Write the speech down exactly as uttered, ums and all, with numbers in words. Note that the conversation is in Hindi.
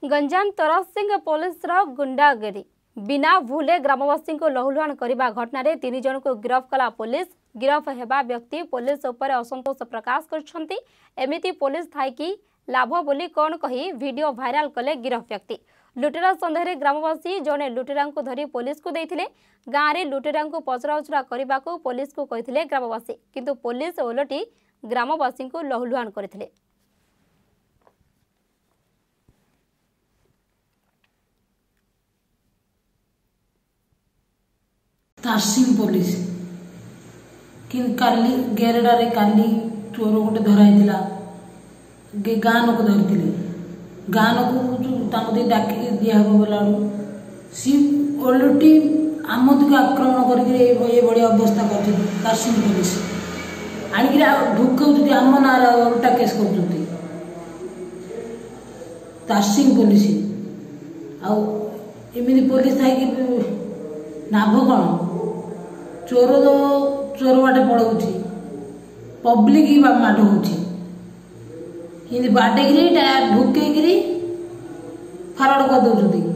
गंजाम तरसिंह पुलिस गुंडागिरी बिना भूले ग्रामवासी को लहुलुहान करने घटना तीन जन को गिरफ्त कला पुलिस। गिरफ हेबा व्यक्ति पुलिस उपर असंतोष प्रकाश करछंती। एमिति पुलिस थाई कि लाभ बोली कौन कही वीडियो वायरल कले गिरफ व्यक्ति। लुटेरा सन्देह ग्रामवासी जड़े लुटेरा को धरी पुलिस को देथिले। गाँव में लुटेरा को पचराउचरा करने को पुलिस को कही ग्रामवासी, किंतु पुलिस ओलटी ग्रामवासी को लहुलुहान करथिले। तारसिंग पुलिस कि काली गेरडारे काली चोर गोटे धराइला गाँ लोक धरते गाँ लोक डाक दिहब बोला सी ओलटी आमद को आक्रमण कर अवस्था कर तारसिंग पुलिस आणिक ढुक आम ना उल्टा केस कर तारसिंग पुलिस आमती पुलिस थी नाभ कौन चोर तो चोर बाटे पड़ाऊँ पब्लिक ही माड़ हो बाटेक ढुक फरवर्ड कर दौरान